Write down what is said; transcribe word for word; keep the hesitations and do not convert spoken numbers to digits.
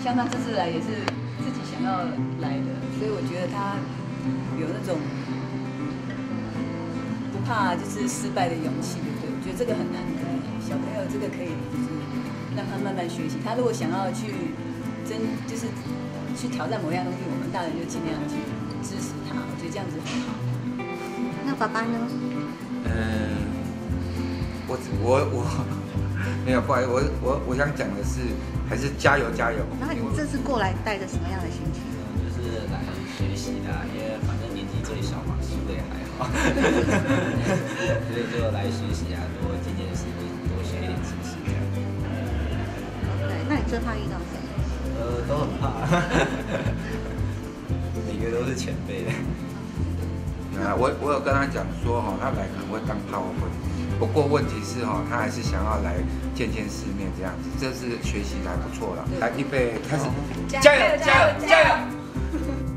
像他这次来也是自己想要来的，所以我觉得他有那种不怕就是失败的勇气，对不对？我觉得这个很难得。小朋友这个可以就是让他慢慢学习。他如果想要去真就是去挑战某样东西，我们大人就尽量去支持他。我觉得这样子很好。 那爸爸呢？ 嗯，我我我没有，不好意思，我我我想讲的是，还是加油加油。 那你这次过来带着什么样的心情？ 就是来学习的，因为反正年纪最小嘛，输的也还好，所以就来学习啊，多见见世面，多学一点知识这样。 OK， 那你最怕遇到谁？ 呃，都很怕，每个都是前辈的。 啊，我我有跟他讲说哈，他来可能会当炮灰，不过问题是哈，他还是想要来见见世面这样子，这是学习还不错了。来，预备开始， 加油加油加油！